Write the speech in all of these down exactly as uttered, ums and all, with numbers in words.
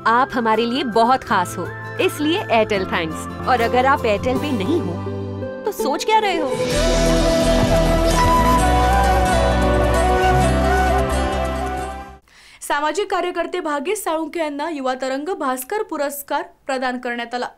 आप हमारे लिए बहुत खास हो, इसलिए एयरटेल थैंक्स। और अगर आप एयरटेल पे नहीं हो तो सोच क्या रहे हो? सामाजिक कार्यकर्ते भाग्येश साळुंखे यांना युवा तरंग भास्कर पुरस्कार प्रदान करण्यात आला।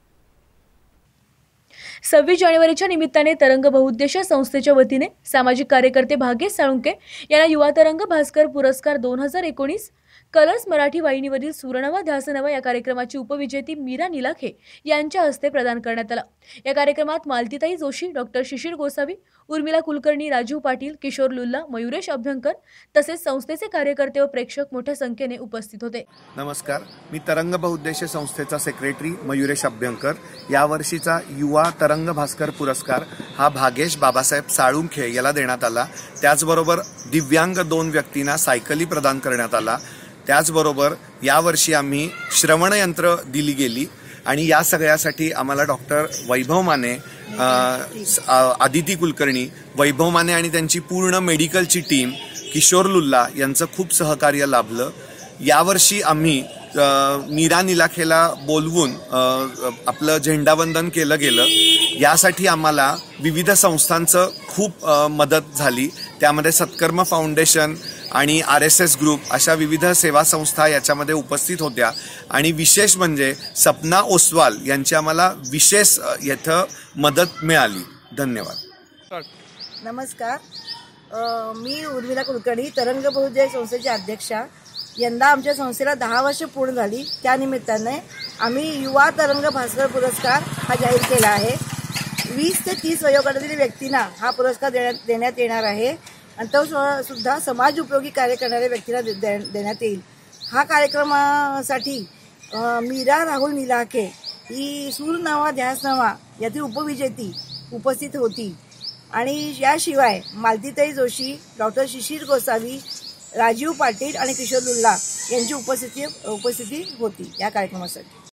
सव्वीस जानेवारीच्या निमित्ताने तरंग बहुउद्देशीय संस्थेच्या वतीने सामाजिक कार्यकर्ते भाग्येश साळुंखे यांना युवा तरंग भास्कर पुरस्कार दोन हजार एकोणीस कलर्स मराठी वाहिनीवरील सुवर्णवा ध्यासनवा या कार्यक्रमाची उपविजेती मीरा निलाखे यांच्या हस्ते प्रदान करण्यात आला। या कार्यक्रमात मालतीताई जोशी, डॉक्टर शिशिर गोसावी, उर्मिला कुलकर्णी, राजीव पाटील, किशोर लुल्ला, मयुरेश अभ्यंकर तसेच संस्थेचे कार्यकर्ते व प्रेक्षक मोठ्या संख्येने उपस्थित होते। नमस्कार, मी तरंग बहुउद्देशीय संस्थेचा सेक्रेटरी मयुरेश अभ्यंकर। यावर्षीचा युवा तरंग भास्कर पुरस्कार हा भाग्येश बाबासाहेब साळुंखे याला देण्यात आला। त्याचबरोबर दिव्यांग दोन व्यक्तींना सायकली प्रदान करण्यात आला। त्याचबरोबर यावर्षी आम्ही श्रवणयंत्र दिली गेली आणि या सगळ्यासाठी आम्हाला डॉक्टर वैभव माने, आदिती कुलकर्णी, वैभव माने आणि त्यांची पूर्ण मेडिकलची टीम, किशोर लुल्ला यांचं खूप सहकार्य लाभलं। यावर्षी आम्ही मीरा निलाखेला बोलवून आपलं झेंडावंदन केलं गेलं। यासाठी आम्हाला विविध संस्थांचं खूप मदत झाली। त्यामध्ये सत्कर्म फाउंडेशन आणि आर एस एस ग्रुप अशा विविध सेवा संस्था याच्यामध्ये उपस्थित होत्या आणि विशेष म्हणजे सपना ओसवाल यांची आम्हाला विशेष येथे मदत मिळाली। धन्यवाद। नमस्कार, मी उर्मिला कुलकर्णी, तरंग बहुउद्देशीय संस्थेची अध्यक्षा। यंदा आमच्या संस्थेला दहा वर्ष पूर्ण झाली, त्यानिमित्ताने आम्ही युवा तरंग भास्कर पुरस्कार हा जाहीर केला आहे। वीस ते तीस वयोगटातील व्यक्तींना हा पुरस्कार देण्यात देण्यात येणार आहे आणि तो सुद्धा समाज उपयोगी कार्य करणाऱ्या व्यक्तींना देण्यात येईल। हा कार्यक्रमासाठी मीरा राहुल निलाखे ही सुरनवा ध्यासनवा यातील उपविजेती उपस्थित होती आणि याशिवाय मालतीताई जोशी, डॉक्टर शिशिर गोसावी, राजीव पाटील आणि किशोर लुल्ला यांची उपस्थिती उपस्थिती होती या कार्यक्रमासाठी।